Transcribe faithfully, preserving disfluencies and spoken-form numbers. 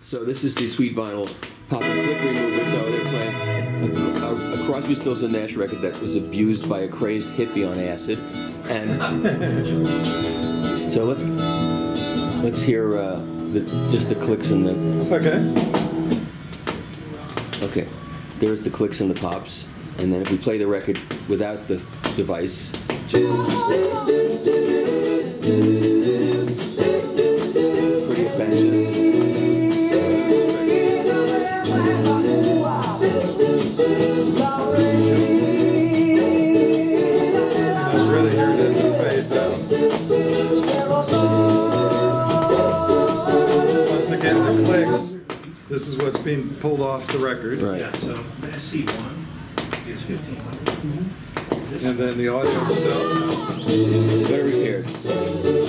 So this is the Sweet Vinyl pop and click remover. So they're playing a, a, a Crosby, Stills and Nash record that was abused by a crazed hippie on acid, and so let's let's hear uh, the, just the clicks and the. Okay. Okay, there's the clicks and the pops, and then if we play the record without the device, just pretty offensive. This is what's being pulled off the record. Right. Yeah, so the S C one is fifteen hundred. Mm-hmm. And then the audio itself. Very repaired.